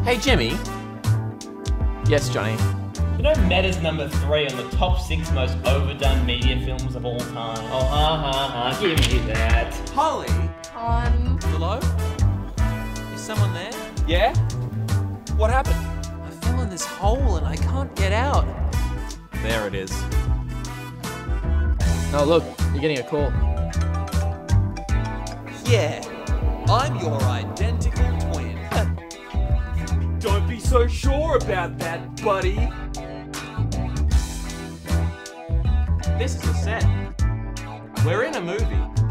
Hey, Jimmy. Yes, Johnny. You know Meta's number 3 on the top 6 most overdone media films of all time? Oh, give me that. Holly. Hello? Is someone there? Yeah? What happened? I fell in this hole and I can't get out. There it is. Oh look, you're getting a call. Yeah, I'm your identical twin. Don't be so sure about that, buddy. This is a set. We're in a movie.